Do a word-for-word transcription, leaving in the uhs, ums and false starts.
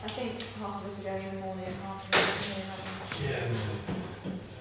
I think half of us are going in the morning and half of us are going in the afternoon. Yeah.